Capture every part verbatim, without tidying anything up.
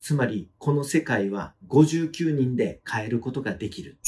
つまり、この世界はごじゅうきゅうにんで変えることができる。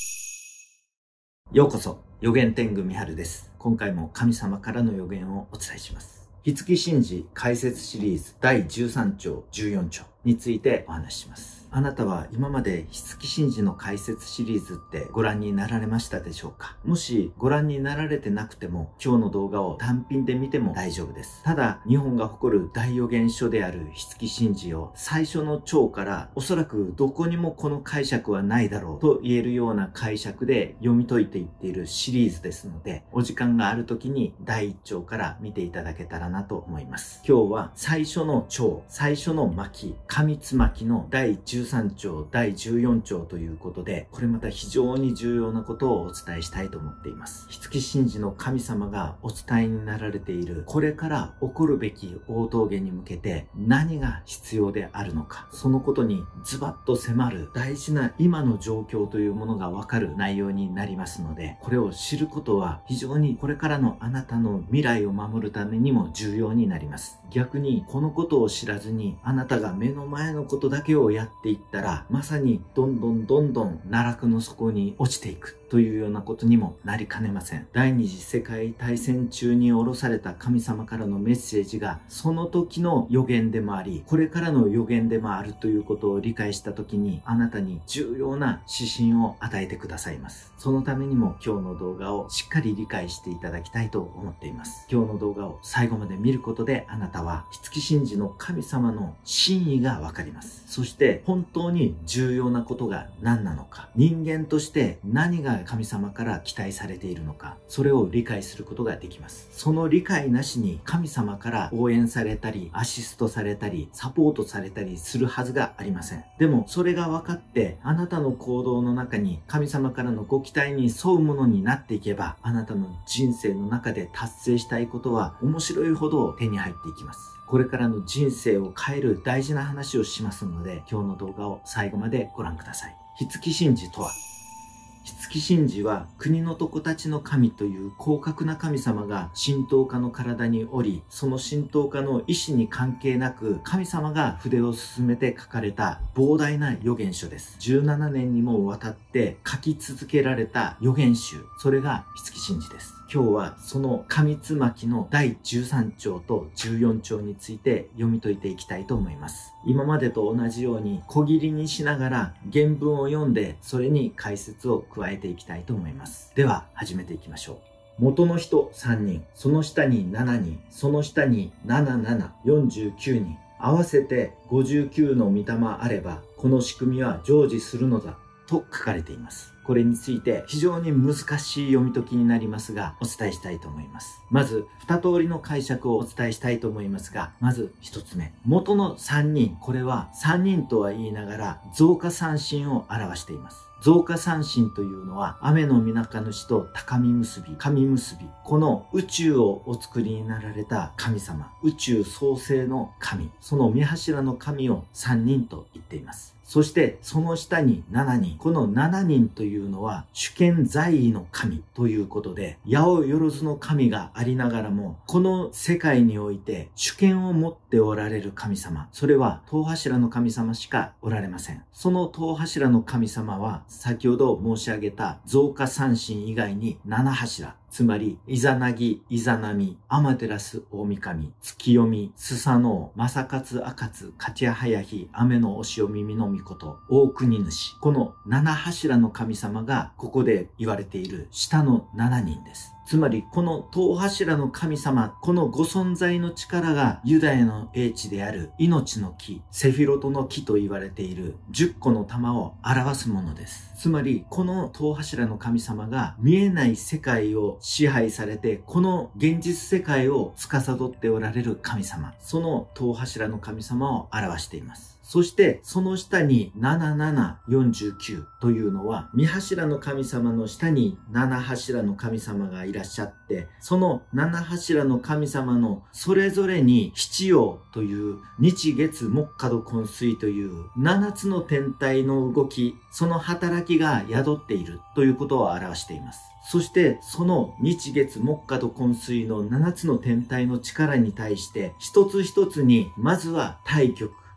ようこそ、予言天狗みはるです。今回も神様からの予言をお伝えします。日月神事解説シリーズだいじゅうさんちょう、じゅうよんちょうについてお話しします。あなたは今まで日月神事の解説シリーズってご覧になられましたでしょうか？もしご覧になられてなくても、今日の動画を単品で見ても大丈夫です。ただ、日本が誇る大予言書である日月神事を最初の章からおそらくどこにもこの解釈はないだろうと言えるような解釈で読み解いていっているシリーズですので、お時間がある時にだいいっちょうから見ていただけたらなと思います。今日は最初の章、最初の巻、上つ巻のだいじゅうさんちょう、だいじゅうよんちょうということで、これまた非常に重要なことをお伝えしたいと思っています。日月神事の神様がお伝えになられている、これから起こるべき大峠に向けて何が必要であるのか、そのことにズバッと迫る大事な今の状況というものがわかる内容になりますので、これを知ることは非常にこれからのあなたの未来を守るためにも重要になります。逆にこのことを知らずにあなたが目の前のことだけをやっていったら、まさにどんどんどんどん奈落の底に落ちていくというようなことにもなりかねません。第二次世界大戦中に下ろされた神様からのメッセージがその時の予言でもあり、これからの予言でもあるということを理解した時に、あなたに重要な指針を与えてくださいます。そのためにも今日の動画をしっかり理解していただきたいと思っています。今日の動画を最後まで見ることで、あなたは日月神事の神様の真意がわかります。そして本当に重要なことが何なのか、人間として何が神様から期待されているのか、それを理解することができます。その理解なしに神様から応援されたり、アシストされたり、サポートされたりするはずがありません。でもそれが分かって、あなたの行動の中に神様からのご期待に沿うものになっていけば、あなたの人生の中で達成したいことは面白いほど手に入っていきます。これからの人生を変える大事な話をしますので、今日の動画を最後までご覧ください。日月神事とは、日月神事は国の床たちの神という高格な神様が神道家の体におり、その神道家の意志に関係なく神様が筆を進めて書かれた膨大な予言書です。じゅうななねんにもわたって書き続けられた予言集、それが日月神事です。今日はその上つ巻のだいじゅうさんちょうとじゅうよんちょうについて読み解いていきたいと思います。今までと同じように小切りにしながら原文を読んで、それに解説を加えていきたいと思います。では始めていきましょう。元の人さんにん、その下にななにん、その下になななな、よんじゅうきゅうにん、合わせてごじゅうきゅうの御霊あれば、この仕組みは成就するのだと書かれています。これについて非常に難しい読み解きになりますが、お伝えしたいと思います。まず二通りの解釈をお伝えしたいと思いますが、まず一つ目、元のさんにん、これはさんにんとは言いながら増加三神を表しています。増加三神というのは、雨のみなか主と高み結び、神結び、この宇宙をお作りになられた神様、宇宙創生の神、その御柱の神をさんにんと言っています。そしてその下にななにん、このななにんというのは主権在位の神ということで、八百万の神がありながらも、この世界において主権を持っておられる神様、それは塔柱の神様しかおられません。その塔柱の神様は先ほど申し上げた増加三神以外にななはしら、つまり、イザナギ、イザナミ、アマテラス大神、月読み、スサノオ、マサカツアカツ、カチヤハヤヒ、雨のおしお耳のみこと、大国主。この七柱の神様が、ここで言われている下のななにんです。つまり、この塔柱の神様、このご存在の力がユダヤの英知である命の木、セフィロトの木と言われているじゅっこの玉を表すものです。つまり、この塔柱の神様が見えない世界を支配されて、この現実世界を司っておられる神様、その塔柱の神様を表しています。そしてその下にななななよんじゅうきゅうというのは、御柱の神様の下になな柱の神様がいらっしゃって、そのなな柱の神様のそれぞれに七曜という日月木火土金水というななつの天体の動き、その働きが宿っているということを表しています。そしてその日月木火土金水のななつの天体の力に対して、一つ一つにまずは太極、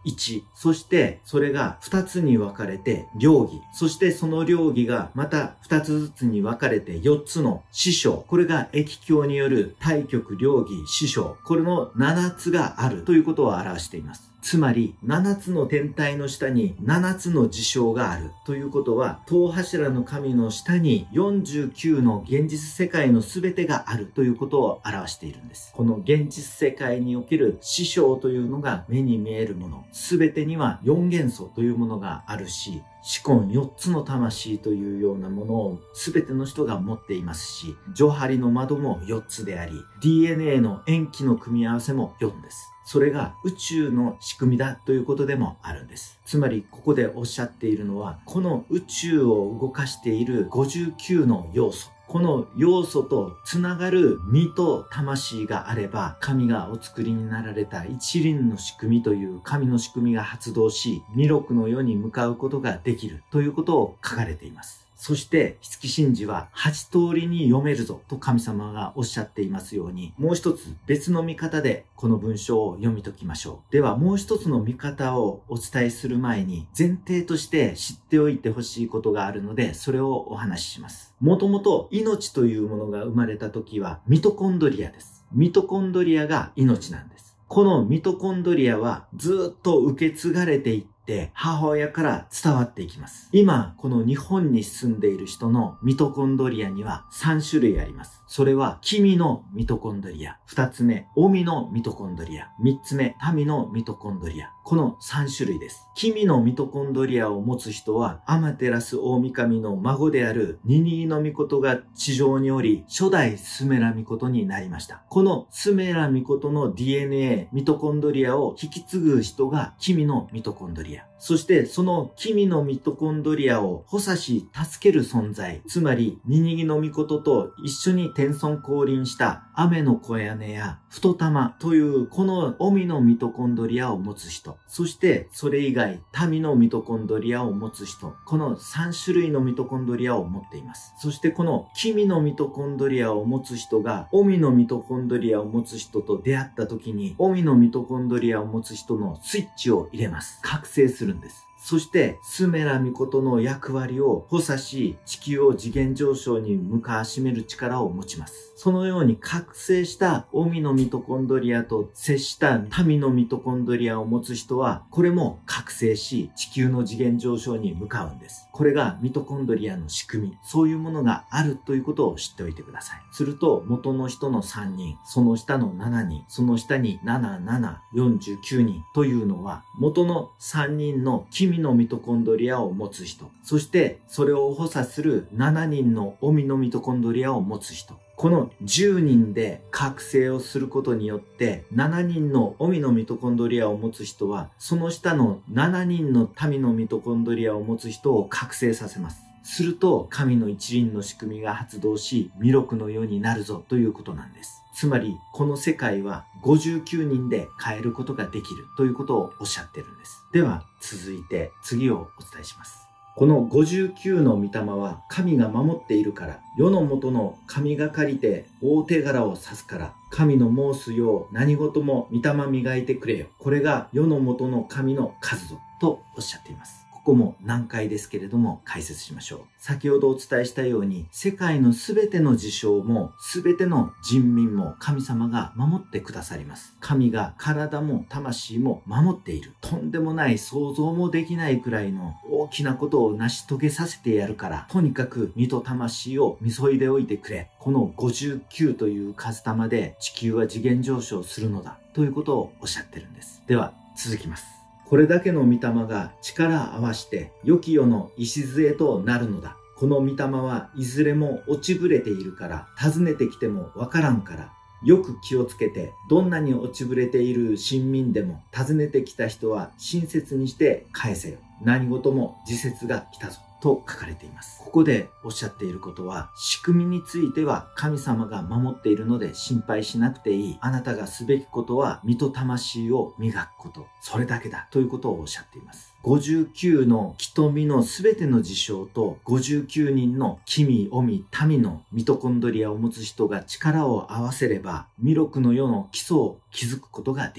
いち。そしてそれがふたつに分かれて両義。そしてその両義がまたふたつずつに分かれてよっつの師匠。これが易経による太極両義師匠。これのななつがあるということを表しています。つまり、ななつの天体の下にななつの事象があるということは、塔柱の神の下によんじゅうきゅうの現実世界の全てがあるということを表しているんです。この現実世界における師匠というのが目に見えるもの。全てにはよん元素というものがあるし、四魂よっつの魂というようなものを全ての人が持っていますし、ジョハリの窓もよっつであり、ディーエヌエー の塩基の組み合わせもよんです。それが宇宙の仕組みだということでもあるんです。つまりここでおっしゃっているのは、この宇宙を動かしているごじゅうきゅうの要素。この要素とつながる身と魂があれば、神がお作りになられた一輪の仕組みという神の仕組みが発動し、弥勒の世に向かうことができるということを書かれています。そして、五木真嗣ははち通りに読めるぞと神様がおっしゃっていますように、もう一つ別の見方でこの文章を読み解きましょう。では、もう一つの見方をお伝えする前に、前提として知っておいてほしいことがあるので、それをお話しします。もともと命というものが生まれた時はミトコンドリアです。ミトコンドリアが命なんです。このミトコンドリアはずっと受け継がれていって、で、母親から伝わっていきます。今、この日本に住んでいる人のミトコンドリアにはさん種類あります。それは、君のミトコンドリア。二つ目、臣のミトコンドリア。三つ目、民のミトコンドリア。このさん種類です。君のミトコンドリアを持つ人は、アマテラス大神の孫であるニニイのミコトが地上におり、初代スメラミコトになりました。このスメラミコトの ディーエヌエー、ミトコンドリアを引き継ぐ人が君のミトコンドリア。そしてその君のミトコンドリアを補佐し助ける存在、つまりニニギのミコトと一緒に天孫降臨した雨の小屋根や太玉というこの臣のミトコンドリアを持つ人、そしてそれ以外民のミトコンドリアを持つ人、このさん種類のミトコンドリアを持っています。そしてこの君のミトコンドリアを持つ人が臣のミトコンドリアを持つ人と出会った時に、臣のミトコンドリアを持つ人のスイッチを入れます。覚醒するんです。そして、スメラミコトの役割を補佐し、地球を次元上昇に向かわしめる力を持ちます。そのように覚醒した臣のミトコンドリアと接した民のミトコンドリアを持つ人は、これも覚醒し、地球の次元上昇に向かうんです。これがミトコンドリアの仕組み、そういうものがあるということを知っておいてください。すると、元の人のさんにん、その下のしちにん、その下になな、なな、よんじゅうきゅうにんというのは、元のさんにんの君のミトコンドリアを持つ人、そしてそれを補佐するしちにんの臣のミトコンドリアを持つ人、このじゅうにんで覚醒をすることによってしちにんの臣のミトコンドリアを持つ人はその下のしちにんの民のミトコンドリアを持つ人を覚醒させます。すると神の一輪の仕組みが発動し、弥勒のようになるぞということなんです。つまりこの世界はごじゅうきゅうにんで変えることができるということをおっしゃってるんです。では続いて次をお伝えします。このごじゅうきゅうの御霊は神が守っているから、世の元の神が借りて大手柄を指すから、神の申すよう何事も御霊磨いてくれよ。これが世の元の神の数ぞとおっしゃっています。ここも難解ですけれども解説しましょう。先ほどお伝えしたように、世界のすべての事象もすべての人民も神様が守ってくださります。神が体も魂も守っている。とんでもない想像もできないくらいの大きなことを成し遂げさせてやるから、とにかく身と魂をみそいでおいてくれ。このごじゅうきゅうという数玉で地球は次元上昇するのだということをおっしゃってるんです。では続きます。これだけの御霊が力合わして良き世の礎となるのだ。この御霊はいずれも落ちぶれているから、訪ねてきてもわからんから、よく気をつけて、どんなに落ちぶれている親民でも訪ねてきた人は親切にして返せよ。何事も時節が来たぞ。と書かれています。ここでおっしゃっていることは、仕組みについては神様が守っているので心配しなくていい。あなたがすべきことは身と魂を磨くこと。それだけだということをおっしゃっています。ごじゅうきゅうの瞳のすべての事象とごじゅうきゅうにんの君、臣、民のミトコンドリアを持つ人が力を合わせれば、弥勒の世の基礎を築くことができる。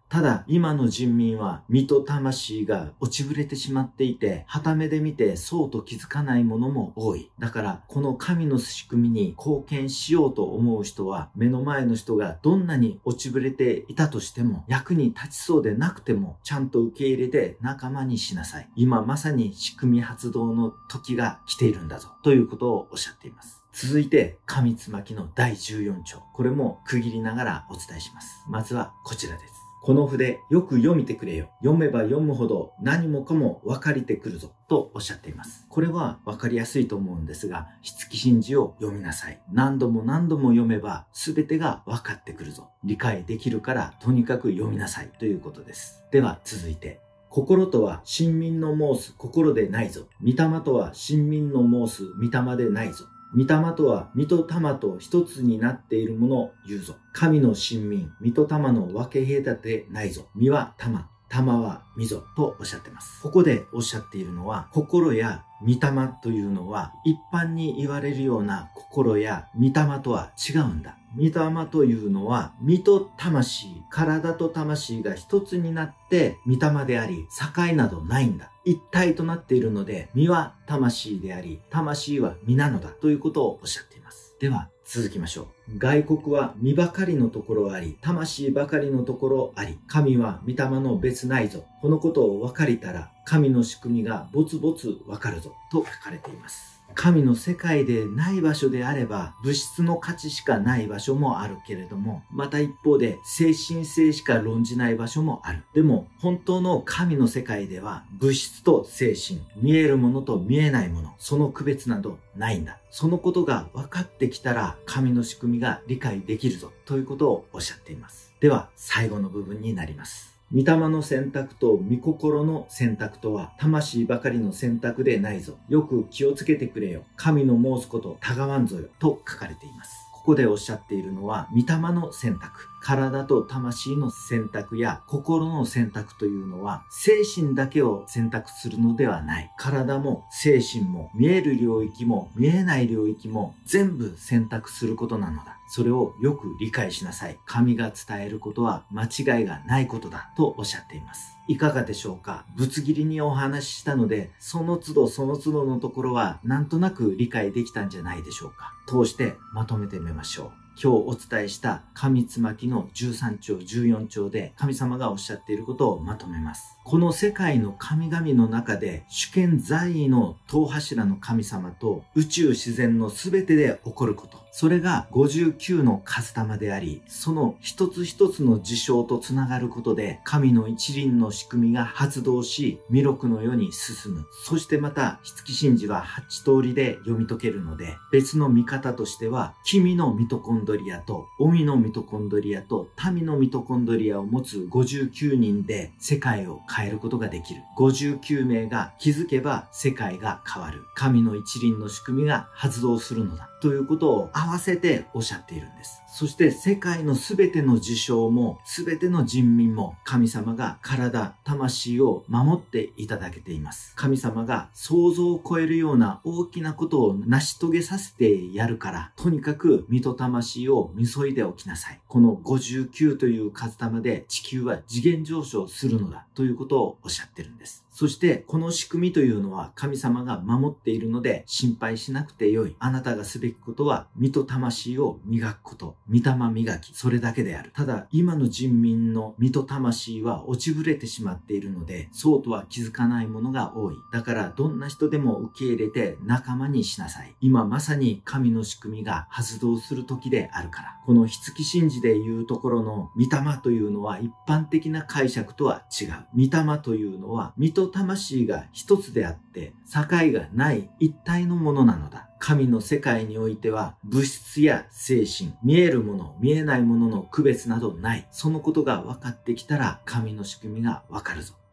ただ、今の人民は身と魂が落ちぶれてしまっていて、傍目で見てそうと気づかないものも多い。だから、この神の仕組みに貢献しようと思う人は、目の前の人がどんなに落ちぶれていたとしても、役に立ちそうでなくても、ちゃんと受け入れて仲間にしなさい。今まさに仕組み発動の時が来ているんだぞ。ということをおっしゃっています。続いて、神つまきのだいじゅうよんちょう。これも区切りながらお伝えします。まずはこちらです。この筆、よく読みてくれよ。読めば読むほど何もかも分かりてくるぞ。とおっしゃっています。これは分かりやすいと思うんですが、五木真治を読みなさい。何度も何度も読めば全てが分かってくるぞ。理解できるからとにかく読みなさい。ということです。では続いて。心とは神民の申す心でないぞ。御霊とは神民の申す御霊でないぞ。御霊とは御と霊と一つになっているものを言うぞ。神の神民、御と霊の分け隔てないぞ。御は霊、霊は御ぞ。とおっしゃっています。ここでおっしゃっているのは、心や御霊というのは一般に言われるような心や御霊とは違うんだ。御霊というのは身と魂、体と魂が一つになって御霊であり、境などないんだ。一体となっているので、身は魂であり、魂は身なのだということをおっしゃっています。では続きましょう。外国は身ばかりのところあり、魂ばかりのところあり、神は御霊の別ないぞ。このことを分かりたら、神の仕組みがぼつぼつ分かるぞ。と書かれています。神の世界でない場所であれば、物質の価値しかない場所もあるけれども、また一方で精神性しか論じない場所もある。でも、本当の神の世界では、物質と精神、見えるものと見えないもの、その区別などないんだ。そのことが分かってきたら、神の仕組みが理解できるぞ、ということをおっしゃっています。では、最後の部分になります。御霊の選択と御心の選択とは魂ばかりの選択でないぞ。よく気をつけてくれよ。神の申すことたがわんぞよ。と書かれています。ここでおっしゃっているのは、御霊の選択、体と魂の選択や心の選択というのは、精神だけを選択するのではない。体も精神も見える領域も見えない領域も全部選択することなのだ。それをよく理解しなさい。神が伝えることは間違いがないことだとおっしゃっています。いかがでしょうか？ぶつ切りにお話ししたので、その都度その都度のところはなんとなく理解できたんじゃないでしょうか。通してまとめてみましょう。今日お伝えした神つまきのじゅうさんちょうじゅうよんちょうで神様がおっしゃっていることをまとめます。この世界の神々の中で主権在位の塔柱の神様と宇宙自然のすべてで起こること。それがごじゅうきゅうの数玉であり、その一つ一つの事象とつながることで神の一輪の仕組みが発動し、弥勒の世に進む。そしてまた五木真治ははちとおりで読み解けるので、別の見方としては、君のミトコンドリアと、臣のミトコンドリアと、民のミトコンドリアを持つごじゅうきゅうにんで世界を変えることができる。ごじゅうきゅうめいが気づけば世界が変わる。神の一輪の仕組みが発動するのだ。ということを合わせておっしゃっているんです。そして世界のすべての事象も、すべての人民も神様が体、魂を守っていただけています。神様が想像を超えるような大きなことを成し遂げさせてやるから、とにかく身と魂をみそいでおきなさい。このごじゅうきゅうという数玉で地球は次元上昇するのだということをおっしゃってるんです。そしてこの仕組みというのは神様が守っているので心配しなくてよい。あなたがすべきことは身と魂を磨くこと。御霊磨き。それだけである。ただ今の人民の身と魂は落ちぶれてしまっているので、そうとは気づかないものが多い。だからどんな人でも受け入れて仲間にしなさい。今まさに神の仕組みが発動する時であるから。この五木真治でいうところの御霊というのは一般的な解釈とは違う。御霊というのは身と魂が一つであって境がない一体のものなのだ。神の世界においては物質や精神、見えるもの、見えないものの区別などない。そのことが分かってきたら神の仕組みが分かるぞ。あ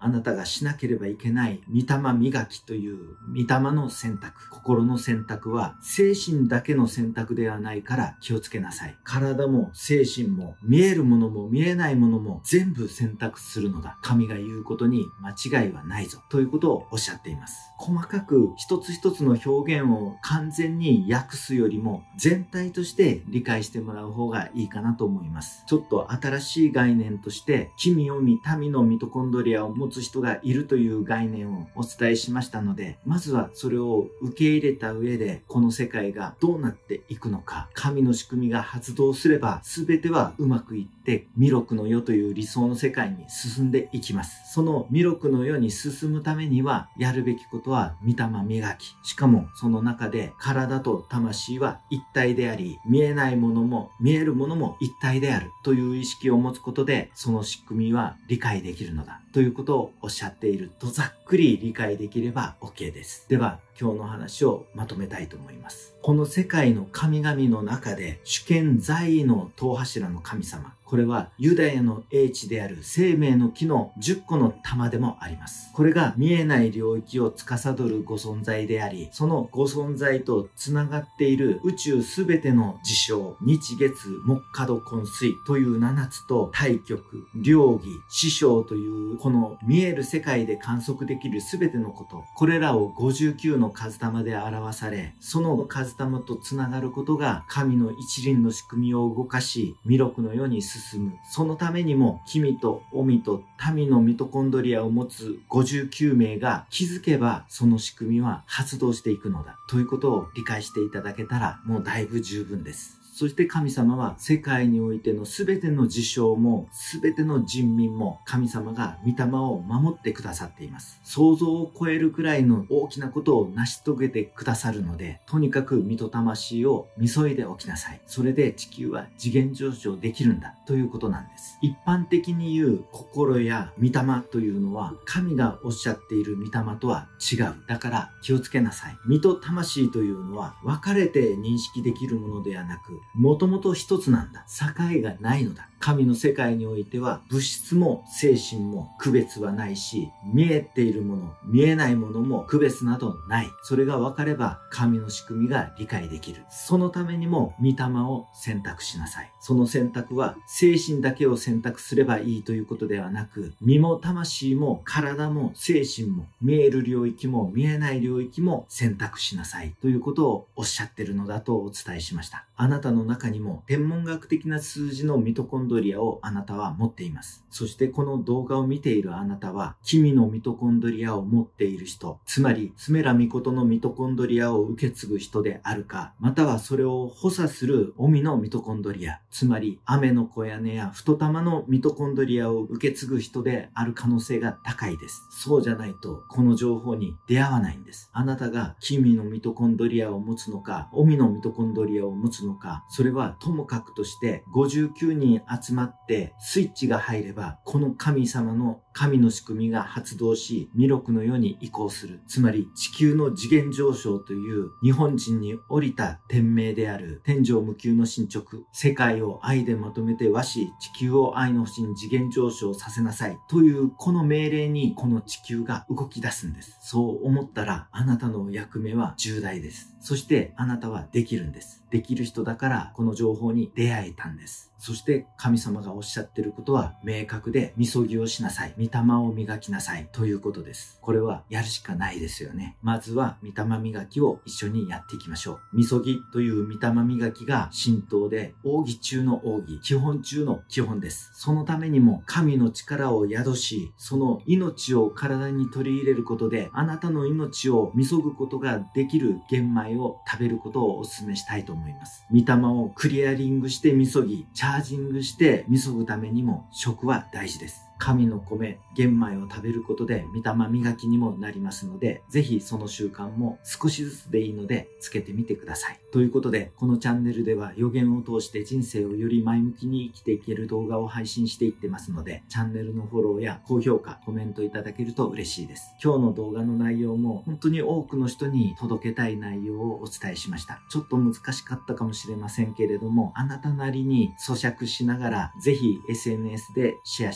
あなたがしなければいけない御霊磨きという御霊の選択、心の選択は精神だけの選択ではないから気をつけなさい。体も精神も見えるものも見えないものも全部選択するのだ。神が言うことに間違いはないぞということをおっしゃっています。細かく一つ一つの表現を完全に訳すよりも全体として理解してもらう方がいいかなと思います。ちょっと新しい概念として君を見民のミトコンドリアを持つ人がいるという概念をお伝えしましたので、まずはそれを受け入れた上でこの世界がどうなっていくのか、神の仕組みが発動すれば全てはうまくいって弥勒の世という理想の世界に進んでいきます。その弥勒の世に進むためにはやるべきことは御霊磨き、しかもその中で体と魂は一体であり、見えないものも見えるものも一体であるという意識を持つことで、その仕組みは理解できるのだということをおっしゃっているとざっくり理解できれば OK です。では今日の話をまとめたいと思います。この世界の神々の中で主権在位の塔柱の神様、これはユダヤの英知である生命の木のじゅっこの玉でもあります。これが見えない領域を司るご存在であり、そのご存在とつながっている宇宙すべての事象、日月木火土金水というななつと太極、両義、師匠というこの見える世界で観測できるすべてのこと、これらをごじゅうきゅうの数玉で表され、その数玉とつながることが神の一輪の仕組みを動かし、弥勒の世に進む。そのためにも君と臣と民のミトコンドリアを持つごじゅうきゅうめいが気づけばその仕組みは発動していくのだということを理解していただけたらもうだいぶ十分です。そして神様は世界においてのすべての事象もすべての人民も神様が御霊を守ってくださっています。想像を超えるくらいの大きなことを成し遂げてくださるので、とにかく身と魂をみそいでおきなさい。それで地球は次元上昇できるんだということなんです。一般的に言う心や御霊というのは神がおっしゃっている御霊とは違う。だから気をつけなさい。身と魂というのは分かれて認識できるものではなく、もともと一つなんだ。境がないのだ。神の世界においては物質も精神も区別はないし、見えているもの、見えないものも区別などない。それが分かれば神の仕組みが理解できる。そのためにも御霊を選択しなさい。その選択は精神だけを選択すればいいということではなく、身も魂も体も精神も見える領域も見えない領域も選択しなさいということをおっしゃっているのだとお伝えしました。あなたの中にも天文学的な数字のミトコンドリアをあなたは持っています。そしてこの動画を見ているあなたは君のミトコンドリアを持っている人、つまりスメラミコトのミトコンドリアを受け継ぐ人であるか、またはそれを補佐するオミのミトコンドリア、つまり雨の小屋根や太玉のミトコンドリアを受け継ぐ人である可能性が高いです。そうじゃないとこの情報に出会わないんです。あなたが君のミトコンドリアを持つのか、オミのミトコンドリアを持つのか、それはともかくとしてごじゅうきゅうにん集まってスイッチが入れば、この神様の神の仕組みが発動し、弥勒の世に移行する。つまり地球の次元上昇という日本人に降りた天命である天上無窮の進捗、世界を愛でまとめて和し、地球を愛の星に次元上昇させなさいというこの命令にこの地球が動き出すんです。そう思ったらあなたの役目は重大です。そしてあなたはできるんです。できる人だからこの情報に出会えたんです。そして神様がおっしゃっていることは明確で、みそぎをしなさい、御霊を磨きなさいということです。これはやるしかないですよね。まずは御霊磨きを一緒にやっていきましょう。みそぎという御霊磨きが神道で奥義中の奥義、基本中の基本です。そのためにも神の力を宿し、その命を体に取り入れることで、あなたの命をみそぐことができる玄米を食べることをお勧めしたいと思います。御霊をクリアリングしてみそぎ、チャージングしてみそぐためにも食は大事です。神の米、玄米を食べることで御霊磨きにもなりますので、ぜひその習慣も少しずつでいいのでつけてみてください。ということで、このチャンネルでは予言を通して人生をより前向きに生きていける動画を配信していってますので、チャンネルのフォローや高評価、コメントいただけると嬉しいです。今日の動画の内容も本当に多くの人に届けたい内容をお伝えしました。ちょっと難しかったかもしれませんけれども、あなたなりに咀嚼しながらぜひ エスエヌエス でシェアしていただ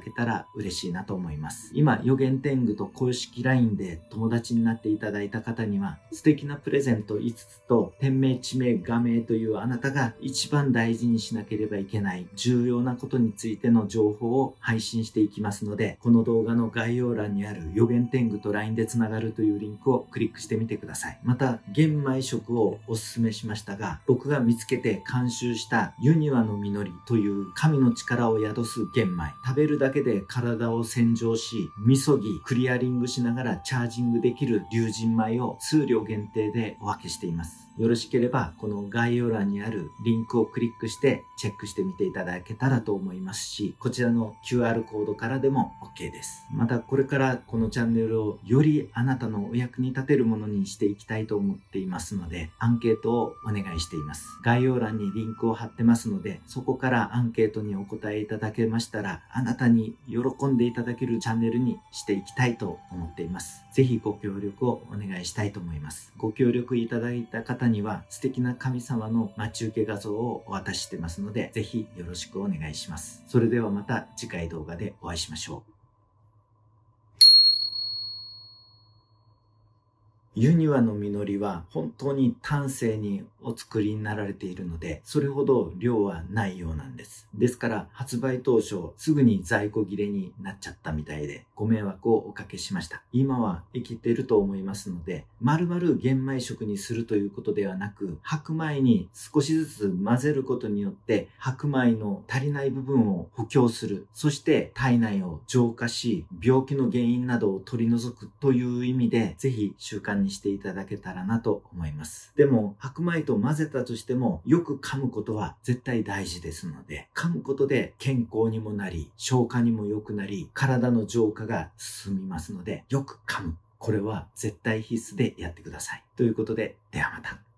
けたら嬉しいなと思います。今、予言天狗と公式 ライン で友達になっていただいた方には、素敵なプレゼントいつつと、店名、地名、画名というあなたが一番大事にしなければいけない重要なことについての情報を配信していきますので、この動画の概要欄にある予言天狗と ライン でつながるというリンクをクリックしてみてください。また、玄米食をおすすめしましたが、僕が見つけて監修したユニワの実りという神の力を宿す玄米。食べるだけで体を洗浄し、みそぎ、クリアリングしながらチャージングできる龍神米を数量限定でお分けしています。よろしければこの概要欄にあるリンクをクリックしてチェックしてみていただけたらと思いますし、こちらの キューアール コードからでも OK です。またこれからこのチャンネルをよりあなたのお役に立てるものにしていきたいと思っていますので、アンケートをお願いしています。概要欄にリンクを貼ってますので、そこからアンケートにお答えいただけましたら、あなたに喜んでいただけるチャンネルにしていきたいと思っています。ぜひご協力をお願いしたいと思います。ご協力いただいた方には素敵な神様の待ち受け画像をお渡ししてますので、ぜひよろしくお願いします。それではまた次回動画でお会いしましょう。ユニワの実りは本当に端正にお作りになられているので、それほど量はないようなんです。ですから発売当初すぐに在庫切れになっちゃったみたいで、ご迷惑をおかけしました。今は生きていると思いますので、丸々玄米食にするということではなく、白米に少しずつ混ぜることによって白米の足りない部分を補強する。そして体内を浄化し、病気の原因などを取り除くという意味で、ぜひ習慣にしていただけたらなと思います。でも白米と混ぜたとしても、よく噛むことは絶対大事ですので、噛むことで健康にもなり、消化にも良くなり、体の浄化が進みますので、よく噛む。これは絶対必須でやってください。ということで、ではまた。